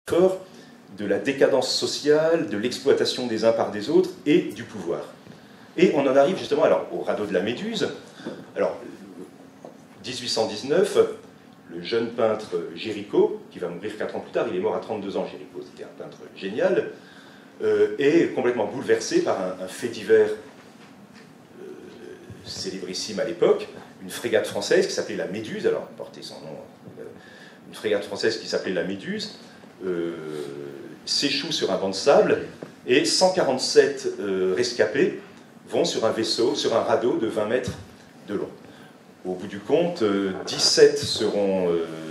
fort de la décadence sociale, de l'exploitation des uns par des autres et du pouvoir. Et on en arrive justement alors, au radeau de la Méduse. Alors, 1819, le jeune peintre Géricault, qui va mourir 4 ans plus tard, il est mort à 32 ans, Géricault, c'était un peintre génial, est complètement bouleversé par un fait divers célébrissime à l'époque, une frégate française qui s'appelait la Méduse, alors portait son nom, une frégate française qui s'appelait la Méduse, s'échoue sur un banc de sable, et 147 rescapés vont sur un vaisseau, sur un radeau de 20 mètres de long. Au bout du compte, 17 seront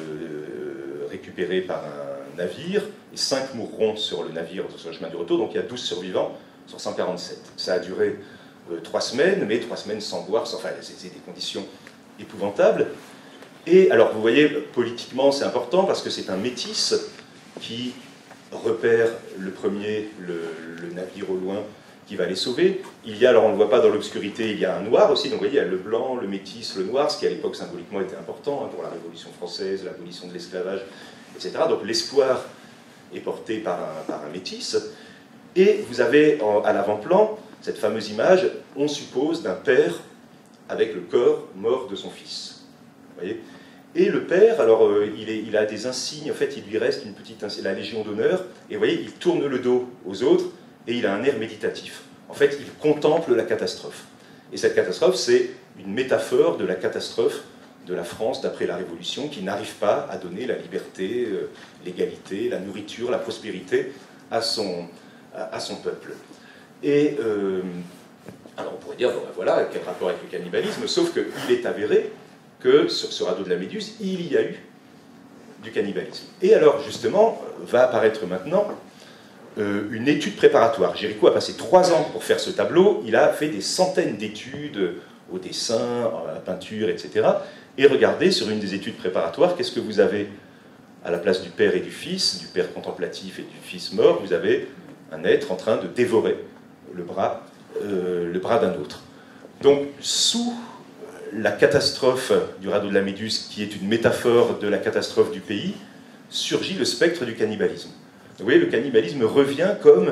récupérés par un navire, et 5 mourront sur le navire sur le chemin du retour, donc il y a 12 survivants sur 147. Ça a duré 3 semaines, mais 3 semaines sans boire, enfin, c'est des conditions épouvantables. Et alors, vous voyez, politiquement, c'est important, parce que c'est un métis qui repère le premier, le navire au loin, qui va les sauver. Il y a, alors on ne le voit pas dans l'obscurité, il y a un noir aussi, donc vous voyez, il y a le blanc, le métis, le noir, ce qui à l'époque symboliquement était important pour la Révolution française, l'abolition de l'esclavage, etc. Donc l'espoir est porté par un métis. Et vous avez à l'avant-plan cette fameuse image, on suppose, d'un père avec le corps mort de son fils. Vous voyez ? Et le père, alors il a des insignes, en fait il lui reste une petite la Légion d'honneur, et vous voyez, il tourne le dos aux autres, et il a un air méditatif. En fait, il contemple la catastrophe. Et cette catastrophe, c'est une métaphore de la catastrophe de la France d'après la Révolution, qui n'arrive pas à donner la liberté, l'égalité, la nourriture, la prospérité à son peuple. Et alors on pourrait dire, bon ben voilà, quel rapport avec le cannibalisme, sauf qu'il est avéré que sur ce radeau de la Méduse, il y a eu du cannibalisme. Et alors justement, va apparaître maintenant une étude préparatoire. Géricault a passé 3 ans pour faire ce tableau, il a fait des centaines d'études au dessin, à la peinture, etc. Et regardez, sur une des études préparatoires, qu'est-ce que vous avez à la place du père et du fils, du père contemplatif et du fils mort, vous avez un être en train de dévorer le bras d'un autre. Donc, sous la catastrophe du radeau de la Méduse, qui est une métaphore de la catastrophe du pays, surgit le spectre du cannibalisme. Vous voyez, le cannibalisme revient comme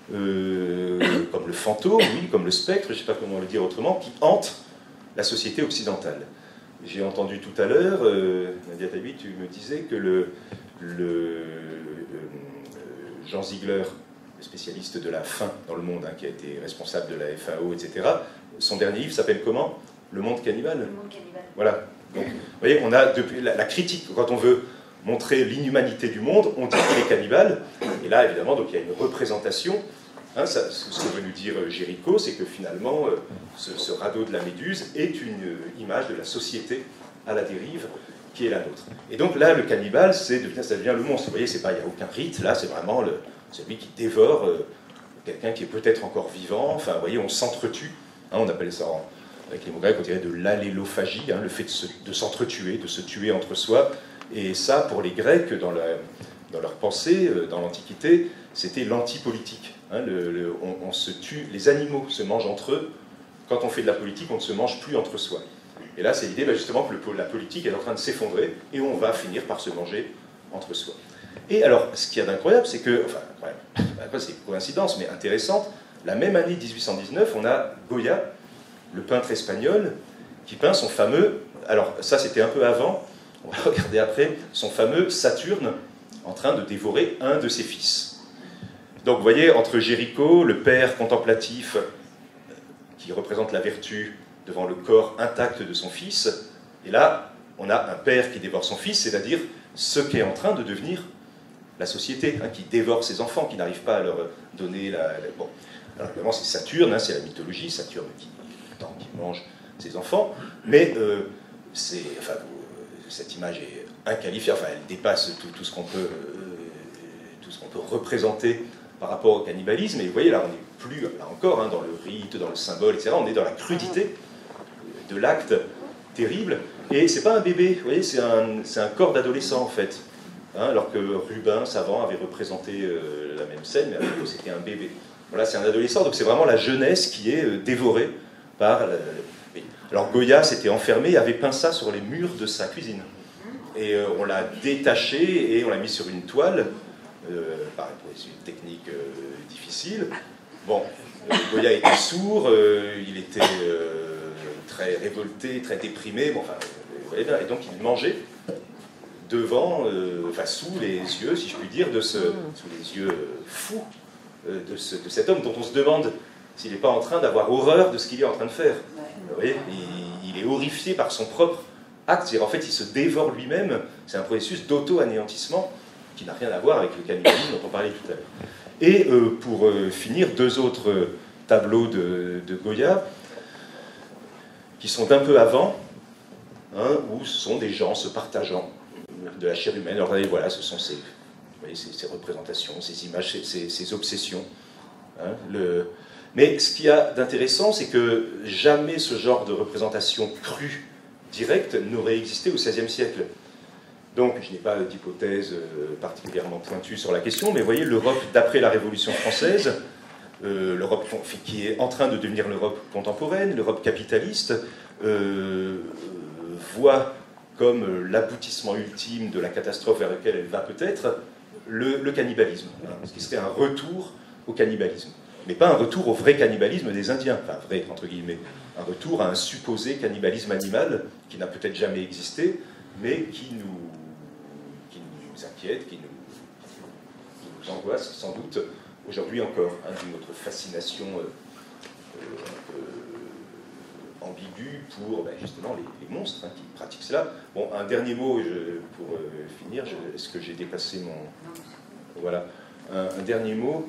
le fantôme, oui, comme le spectre, je ne sais pas comment le dire autrement, qui hante la société occidentale. J'ai entendu tout à l'heure, Nadia Tabi, tu me disais que Jean Ziegler, le spécialiste de la faim dans le monde, hein, qui a été responsable de la FAO, etc., son dernier livre s'appelle comment ? Le monde cannibale. Le monde cannibale. Voilà. Donc, vous voyez, on a depuis la critique, quand on veut montrer l'inhumanité du monde, on dit qu'il est cannibale. Et là, évidemment, donc, il y a une représentation. Hein, ce que veut nous dire Géricault, c'est que finalement, ce radeau de la Méduse est une image de la société à la dérive qui est la nôtre. Et donc là, le cannibale, ça devient le monstre. Vous voyez, il n'y a aucun rite, là, c'est vraiment celui qui dévore quelqu'un qui est peut-être encore vivant. Enfin, vous voyez, on s'entretue. Hein, on appelle ça, avec les mots grecs, on dirait de l'allélophagie, hein, le fait de s'entretuer, de se tuer entre soi. Et ça, pour les Grecs, dans leur pensée, dans l'Antiquité, c'était l'antipolitique. Hein, on se tue, les animaux se mangent entre eux. Quand on fait de la politique, on ne se mange plus entre soi. Et là, c'est l'idée justement que la politique est en train de s'effondrer et on va finir par se manger entre soi. Et alors, ce qu'il y a d'incroyable, c'est que, enfin, incroyable, c'est une coïncidence, mais intéressante, la même année 1819, on a Goya, le peintre espagnol, qui peint son fameux, alors ça c'était un peu avant, on va regarder après, son fameux Saturne en train de dévorer un de ses fils. Donc vous voyez, entre Géricault, le père contemplatif, qui représente la vertu devant le corps intact de son fils, et là, on a un père qui dévore son fils, c'est-à-dire ce qu'est en train de devenir la société, hein, qui dévore ses enfants, qui n'arrive pas à leur donner bon. Alors évidemment, c'est Saturne, hein, c'est la mythologie, Saturne qui mange ses enfants, mais cette image est inqualifiable, enfin, elle dépasse tout ce qu'on peut représenter par rapport au cannibalisme, et vous voyez, là, on n'est plus, là encore, hein, dans le rite, dans le symbole, etc., on est dans la crudité de l'acte terrible, et c'est pas un bébé, vous voyez, c'est un corps d'adolescent, en fait, hein, alors que Rubens, savant, avait représenté la même scène, mais après, c'était un bébé. Voilà, c'est un adolescent, donc c'est vraiment la jeunesse qui est dévorée par... Alors Goya s'était enfermé, avait peint ça sur les murs de sa cuisine. Et on l'a détaché et on l'a mis sur une toile par un processus technique difficile. Bon, Goya était sourd, il était très révolté, très déprimé, bon, enfin, vous voyez bien, et donc il mangeait devant, enfin sous les yeux, si je puis dire, sous les yeux fous de cet homme dont on se demande s'il n'est pas en train d'avoir horreur de ce qu'il est en train de faire. Vous voyez, il est horrifié par son propre acte, c'est-à-dire en fait il se dévore lui-même, c'est un processus d'auto-anéantissement qui n'a rien à voir avec le cannibalisme dont on parlait tout à l'heure. Et pour finir, deux autres tableaux de Goya qui sont d'un peu avant, hein, où ce sont des gens se partageant de la chair humaine. Alors voilà, ce sont ces représentations, ces images, ces obsessions. Hein, Mais ce qu'il y a d'intéressant, c'est que jamais ce genre de représentation crue, directe, n'aurait existé au XVIe siècle. Donc, je n'ai pas d'hypothèse particulièrement pointue sur la question, mais vous voyez, l'Europe d'après la Révolution française, l'Europe qui est en train de devenir l'Europe contemporaine, l'Europe capitaliste, voit comme l'aboutissement ultime de la catastrophe vers laquelle elle va peut-être le cannibalisme, hein, ce qui serait un retour au cannibalisme. Mais pas un retour au vrai cannibalisme des Indiens, enfin vrai entre guillemets, un retour à un supposé cannibalisme animal qui n'a peut-être jamais existé, mais qui nous inquiète, qui nous angoisse sans doute aujourd'hui encore, hein, d'une autre fascination un peu ambiguë pour justement les monstres, hein, qui pratiquent cela. Bon, un dernier mot pour finir, est-ce que j'ai dépassé mon... Voilà, un dernier mot.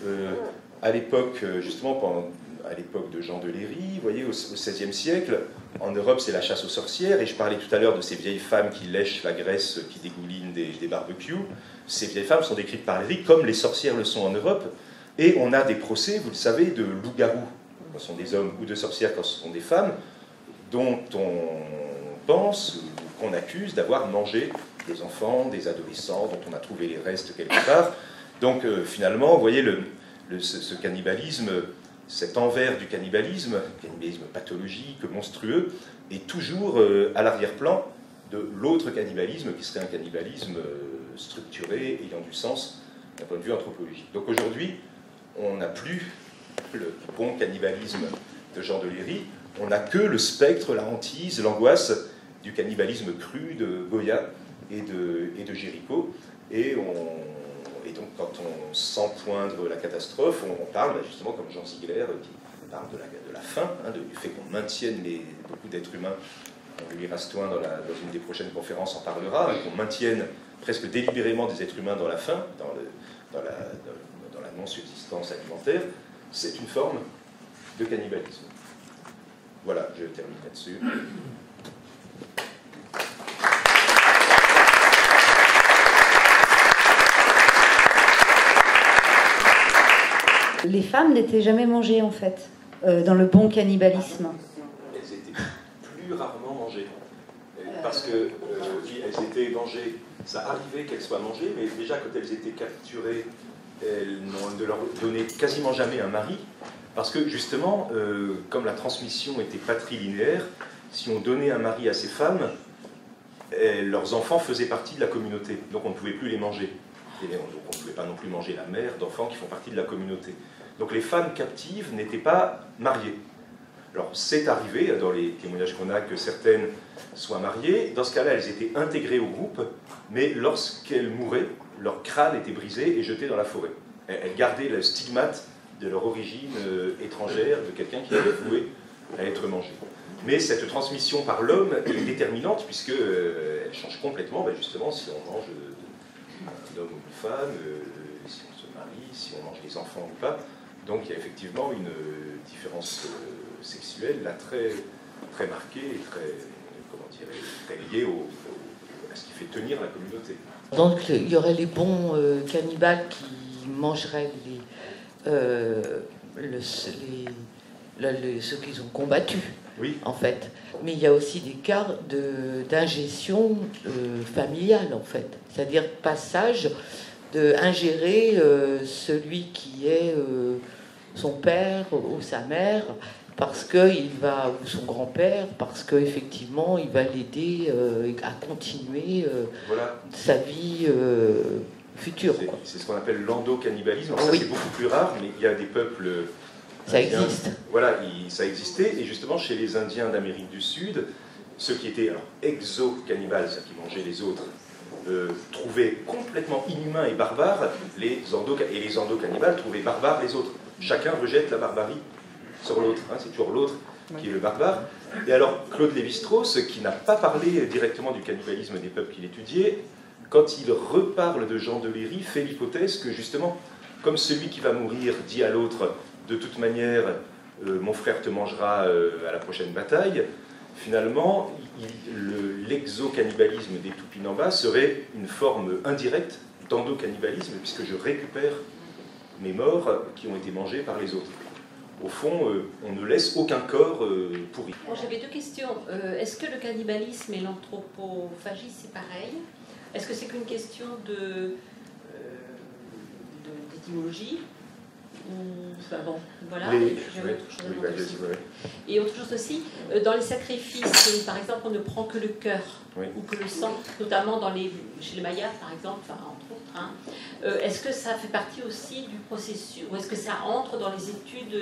À l'époque, justement, à l'époque de Jean de Léry, vous voyez, au XVIe siècle, en Europe, c'est la chasse aux sorcières, et je parlais tout à l'heure de ces vieilles femmes qui lèchent la graisse, qui dégoulinent des barbecues. Ces vieilles femmes sont décrites par Léry comme les sorcières le sont en Europe, et on a des procès, vous le savez, de loups-garous, quand ce sont des hommes, ou de sorcières quand ce sont des femmes, dont on pense, ou qu'on accuse d'avoir mangé des enfants, des adolescents, dont on a trouvé les restes quelque part. Donc finalement, vous voyez, ce cannibalisme, cet envers du cannibalisme pathologique, monstrueux, est toujours à l'arrière-plan de l'autre cannibalisme, qui serait un cannibalisme structuré, ayant du sens d'un point de vue anthropologique. Donc aujourd'hui, on n'a plus le bon cannibalisme de Jean de Léry, on n'a que le spectre, la hantise, l'angoisse du cannibalisme cru de Goya et de Géricault, et donc, quand on sent poindre la catastrophe, on parle justement, comme Jean Ziegler, qui parle de la faim, hein, du fait qu'on maintienne beaucoup d'êtres humains. Louis Rastoin, dans une des prochaines conférences, en parlera, hein, qu'on maintienne presque délibérément des êtres humains dans la faim, dans la non-subsistance alimentaire. C'est une forme de cannibalisme. Voilà, je termine là-dessus. Les femmes n'étaient jamais mangées, en fait, dans le bon cannibalisme. Elles étaient plus rarement mangées. Parce que, elles étaient mangées, ça arrivait qu'elles soient mangées, mais déjà quand elles étaient capturées, elles ne leur donnaient quasiment jamais un mari, parce que justement, comme la transmission était patrilinéaire, si on donnait un mari à ces femmes, leurs enfants faisaient partie de la communauté, donc on ne pouvait plus les manger. Et donc on ne pouvait pas non plus manger la mère d'enfants qui font partie de la communauté. Donc les femmes captives n'étaient pas mariées. Alors c'est arrivé, dans les témoignages qu'on a, que certaines soient mariées. Dans ce cas-là, elles étaient intégrées au groupe, mais lorsqu'elles mouraient, leur crâne était brisé et jeté dans la forêt. Elles gardaient le stigmate de leur origine étrangère, de quelqu'un qui avait voué à être mangé. Mais cette transmission par l'homme est déterminante, puisqu'elle change complètement, justement, si on mange un homme ou une femme, si on se marie, si on mange des enfants ou pas. Donc il y a effectivement une différence sexuelle là très, très marquée et très liée à ce qui fait tenir la communauté. Donc il y aurait les bons cannibales qui mangeraient ceux qu'ils ont combattus, oui, en fait. Mais il y a aussi des cas d'ingestion familiale, en fait. C'est-à-dire passage d'ingérer celui qui est son père ou sa mère, parce qu'il va, ou son grand-père, parce qu'effectivement, il va l'aider à continuer voilà, sa vie futur. C'est ce qu'on appelle l'endocannibalisme. Ça, c'est beaucoup plus rare, mais il y a des peuples ça indiens, existe. Voilà, ça existait. Et justement, chez les Indiens d'Amérique du Sud, ceux qui étaient exo-cannibales, c'est-à-dire qui mangeaient les autres, trouvaient complètement inhumains et barbares les endocannibales trouvaient barbares les autres. Chacun rejette la barbarie sur l'autre. Hein, c'est toujours l'autre qui est le barbare. Et alors, Claude Lévi-Strauss, qui n'a pas parlé directement du cannibalisme des peuples qu'il étudiait, quand il reparle de Jean de Léry, fait l'hypothèse que justement, comme celui qui va mourir dit à l'autre, de toute manière, mon frère te mangera à la prochaine bataille, finalement, l'exo-cannibalisme des Tupinambas serait une forme indirecte d'endocannibalisme, puisque je récupère mes morts qui ont été mangés par les autres. Au fond, on ne laisse aucun corps pourri. Bon, j'avais deux questions. Est-ce que le cannibalisme et l'anthropophagie, c'est pareil? Est-ce que c'est qu'une question d'étymologie? Enfin bon, voilà. Et autre chose aussi, dans les sacrifices, par exemple, on ne prend que le cœur ou que le sang, notamment chez les Mayas, par exemple, enfin, entre autres. Hein. Est-ce que ça fait partie aussi du processus, ou est-ce que ça entre dans les études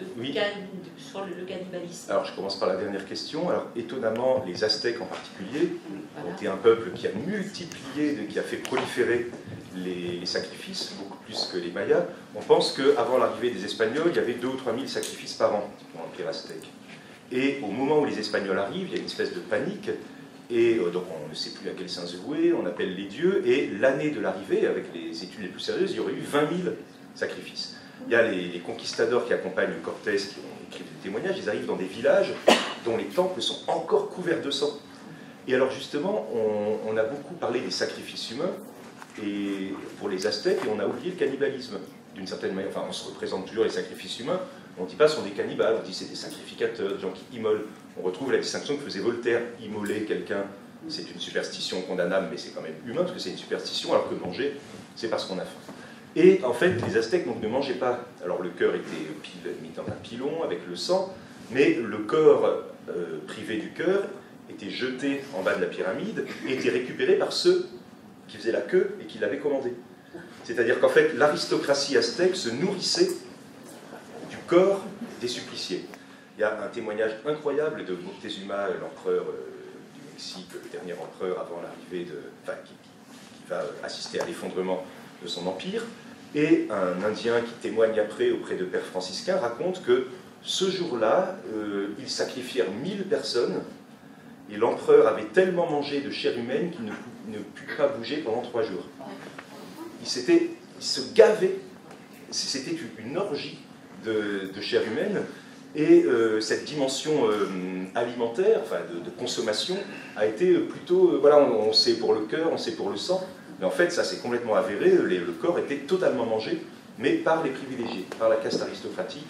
sur le cannibalisme? Alors, je commence par la dernière question. Alors, étonnamment, les Aztèques en particulier ont été un peuple qui a multiplié, qui a fait proliférer les sacrifices, beaucoup plus que les Mayas. On pense qu'avant l'arrivée des Espagnols, il y avait 2 ou 3 000 sacrifices par an dans l'Empire aztèque. Et au moment où les Espagnols arrivent, il y a une espèce de panique, et donc on ne sait plus à quel saint se vouer, on appelle les dieux, et l'année de l'arrivée, avec les études les plus sérieuses, il y aurait eu 20 000 sacrifices. Il y a les conquistadors qui accompagnent Cortés, qui ont écrit des témoignages, ils arrivent dans des villages dont les temples sont encore couverts de sang. Et alors justement, on a beaucoup parlé des sacrifices humains, et pour les Aztèques, et on a oublié le cannibalisme, d'une certaine manière. Enfin, on se représente toujours les sacrifices humains, on ne dit pas ce sont des cannibales, on dit c'est des sacrificateurs, des gens qui immolent. On retrouve la distinction que faisait Voltaire. Immoler quelqu'un, c'est une superstition condamnable, mais c'est quand même humain, parce que c'est une superstition, alors que manger, c'est parce qu'on a faim. Et en fait, les Aztèques donc, ne mangeaient pas. Alors le cœur était mis dans un pilon avec le sang, mais le corps privé du cœur était jeté en bas de la pyramide et était récupéré par ceux qui faisaient la queue et qui l'avaient commandé. C'est-à-dire qu'en fait, l'aristocratie aztèque se nourrissait du corps des suppliciés. Il y a un témoignage incroyable de Moctezuma, l'empereur du Mexique, le dernier empereur avant l'arrivée qui va assister à l'effondrement de son empire. Et un Indien qui témoigne après auprès de pères franciscains raconte que ce jour-là, ils sacrifièrent 1000 personnes et l'empereur avait tellement mangé de chair humaine qu'il ne put pas bouger pendant 3 jours. Il se gavait, c'était une orgie de chair humaine, et cette dimension alimentaire, enfin de consommation, a été plutôt, voilà, on sait pour le cœur, on sait pour le sang, mais en fait ça c'est complètement avéré, le corps était totalement mangé, mais par les privilégiés, par la caste aristocratique.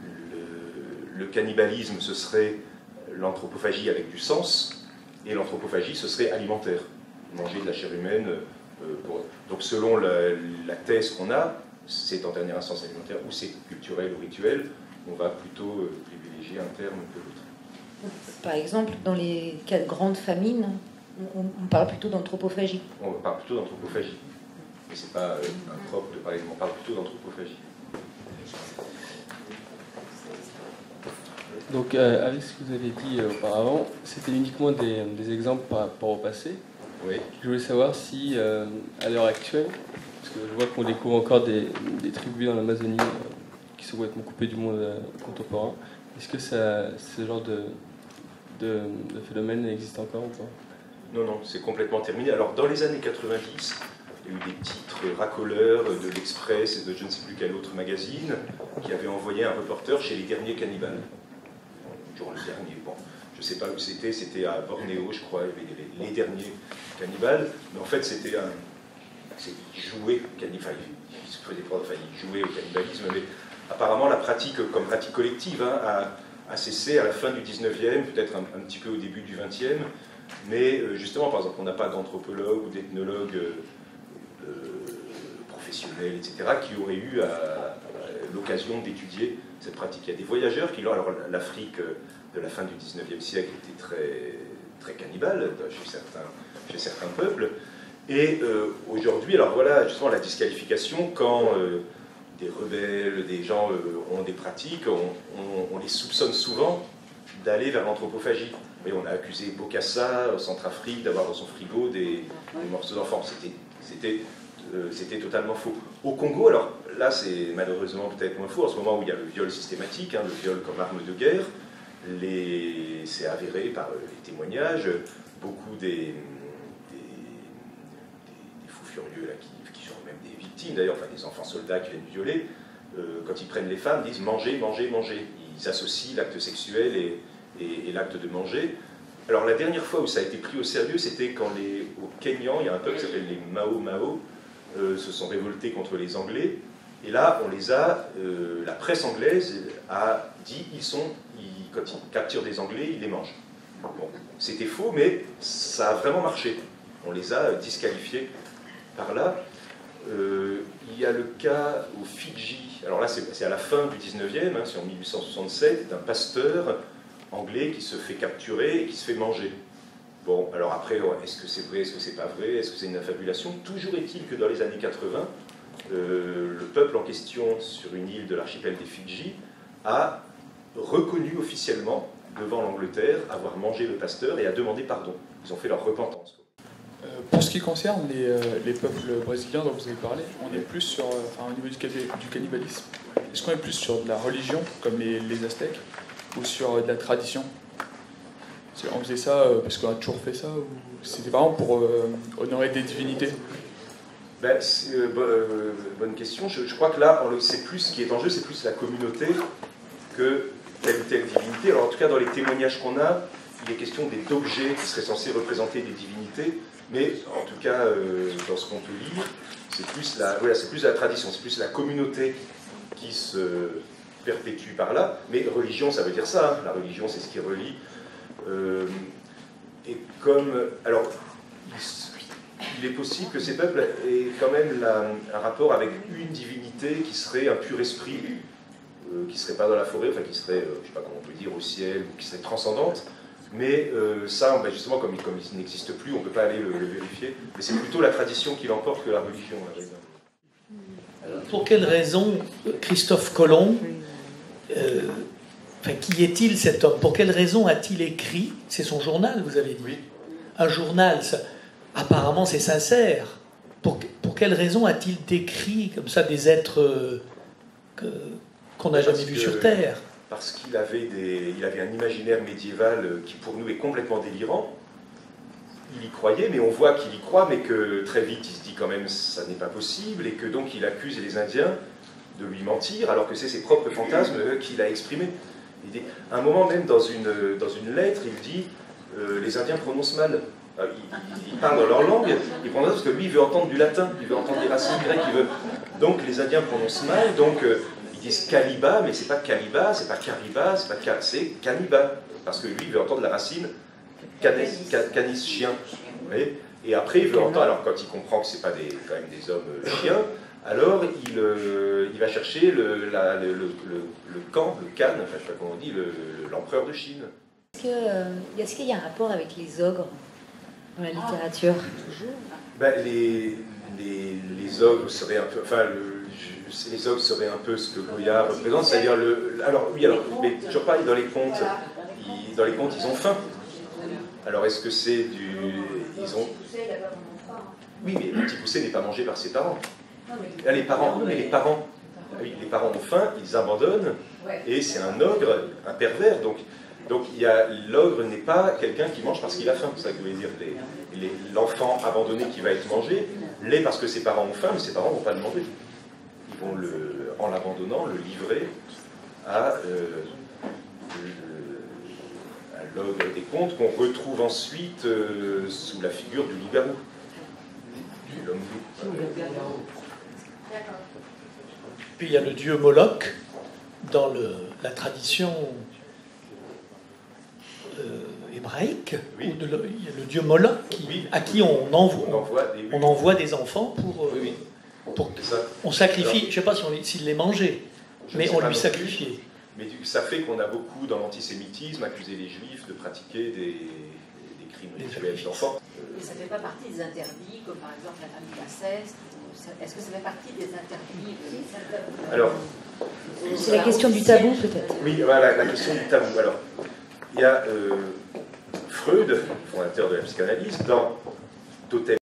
Le cannibalisme, ce serait l'anthropophagie avec du sens, et l'anthropophagie, ce serait alimentaire, manger de la chair humaine. Donc selon la thèse qu'on a, c'est en dernière instance alimentaire ou c'est culturel ou rituel, on va plutôt privilégier un terme que l'autre. Par exemple, dans les grandes famines, on parle plutôt d'anthropophagie. On parle plutôt d'anthropophagie, mais c'est pas impropre de parler, on parle plutôt d'anthropophagie. Donc, avec ce que vous avez dit auparavant, c'était uniquement des exemples par rapport au passé. Oui. Je voulais savoir si, à l'heure actuelle, parce que je vois qu'on découvre encore des tribus en Amazonie qui sont complètement coupées du monde contemporain, est-ce que ce genre de phénomène existe encore ou pas? Non, non, c'est complètement terminé. Alors, dans les années 90, il y a eu des titres racoleurs de l'Express et de je ne sais plus quel autre magazine qui avaient envoyé un reporter chez les derniers cannibales. Genre le dernier, bon, je ne sais pas où c'était à Bornéo, je crois, il y avait les derniers cannibales, mais en fait c'était ils jouaient ils jouaient au cannibalisme, mais apparemment la pratique, comme pratique collective, a cessé à la fin du 19e, peut-être un petit peu au début du 20e, mais justement, par exemple, on n'a pas d'anthropologue ou d'ethnologue professionnels, etc., qui auraient eu l'occasion d'étudier cette pratique. Il y a des voyageurs qui, alors l'Afrique de la fin du 19e siècle était très, très cannibale chez certains peuples, Et aujourd'hui, alors voilà, justement, la disqualification, quand des rebelles, des gens ont des pratiques, on les soupçonne souvent d'aller vers l'anthropophagie. Et on a accusé Bokassa, Centrafrique, d'avoir dans son frigo des morceaux d'enfants. C'était totalement faux. Au Congo, alors là, c'est malheureusement peut-être moins faux, en ce moment où il y a le viol systématique, le viol comme arme de guerre, c'est avéré par les témoignages, beaucoup des fous furieux là, qui sont même des victimes, d'ailleurs, enfin des enfants soldats qui viennent violer, quand ils prennent les femmes, disent manger, manger, manger. Ils associent l'acte sexuel et l'acte de manger. Alors la dernière fois où ça a été pris au sérieux, c'était quand au Kenyan, il y a un peuple qui s'appelle les Mao Mao, se sont révoltés contre les Anglais. Et là, la presse anglaise a dit, quand ils capturent des Anglais, ils les mangent. Bon, c'était faux, mais ça a vraiment marché. On les a disqualifiés par là. Il y a le cas aux Fidji, alors là c'est à la fin du 19e, c'est en 1867, d'un pasteur anglais qui se fait capturer et qui se fait manger. Bon, alors après, est-ce que c'est vrai, est-ce que c'est pas vrai, est-ce que c'est une affabulation? Toujours est-il que dans les années 80, le peuple en question, sur une île de l'archipel des Fidji, a reconnu officiellement, devant l'Angleterre, avoir mangé le pasteur et a demandé pardon. Ils ont fait leur repentance. Pour ce qui concerne les peuples brésiliens dont vous avez parlé, on est plus sur, au niveau du cannibalisme, est-ce qu'on est plus sur de la religion, comme les Aztèques, ou sur de la tradition? On faisait ça parce qu'on a toujours fait ça, ou c'était vraiment pour honorer des divinités? Bonne question. Je crois que là, c'est plus, ce qui est en jeu, c'est plus la communauté que telle ou telle divinité. Alors en tout cas, dans les témoignages qu'on a, il est question d'objets qui seraient censés représenter des divinités, mais en tout cas, dans ce qu'on peut lire, c'est plus la tradition, c'est plus la communauté qui se perpétue par là. Mais religion, ça veut dire ça. La religion, c'est ce qui relie. Et comme... Alors, il est possible que ces peuples aient quand même un rapport avec une divinité qui serait un pur esprit, qui ne serait pas dans la forêt, enfin qui serait, je ne sais pas comment on peut dire, au ciel, ou qui serait transcendante. Mais ça, justement, comme il n'existe plus, on ne peut pas aller le vérifier. Mais c'est plutôt la tradition qui l'emporte que la religion. Pour quelle raison Christophe Colomb, qui est-il cet homme? Pour quelle raison a-t-il écrit? C'est son journal, vous avez dit. Oui. Un journal, ça, apparemment c'est sincère. Pour quelle raison a-t-il décrit comme ça des êtres qu'on n'a jamais vus sur Terre? Parce qu'il avait un imaginaire médiéval qui pour nous est complètement délirant. Il y croyait, mais on voit qu'il y croit, mais que très vite il se dit quand même ça n'est pas possible, et que donc il accuse les Indiens de lui mentir, alors que c'est ses propres fantasmes qu'il a exprimés. À un moment même dans une lettre, il dit les Indiens prononcent mal. Il parle dans leur langue, il prononcent parce que lui il veut entendre du latin, il veut entendre des racines grecques, donc les Indiens prononcent mal, donc ils disent Caliba, mais c'est pas Caliba, c'est pas Cariba, c'est Caniba, parce que lui il veut entendre la racine canis, chien. Et après il veut entendre, alors quand il comprend que c'est pas quand même des hommes chiens, alors il va chercher le Khan, enfin je sais pas comment on dit, l'empereur de Chine. Est-ce qu'il y a un rapport avec les ogres dans la littérature? Les ogres seraient un peu, les ogres seraient un peu ce que Goya représente, c'est-à-dire mais je parle dans les contes, ils ont faim. Alors est-ce que c'est Oui, mais le petit poussé n'est pas mangé par ses parents. Les parents ont faim, ils abandonnent, et c'est un ogre, un pervers, donc l'ogre n'est pas quelqu'un qui mange parce qu'il a faim, c'est ça que je voulais dire. L'enfant abandonné qui va être mangé l'est parce que ses parents ont faim, mais ses parents ne vont pas le manger. Ils vont, en l'abandonnant, le livrer à l'ogre des contes qu'on retrouve ensuite sous la figure du loup-garou, de l'homme-loup. Puis il y a le dieu Moloch dans la tradition hébraïque. Oui. Il y a le dieu Moloch à qui on envoie des enfants pour on sacrifie. Alors, je ne sais pas s'il les mangeait, mais on lui sacrifiait. Mais ça fait qu'on a beaucoup dans l'antisémitisme accusé les juifs de pratiquer des crimes rituels d'enfants. Et ça ne fait pas partie des interdits, comme par exemple la famille d'inceste. Est-ce que ça fait partie des interdits Alors, c'est la question du tabou, peut-être. Oui, voilà, la question du tabou. Alors, il y a Freud, fondateur de la psychanalyse, dans Totem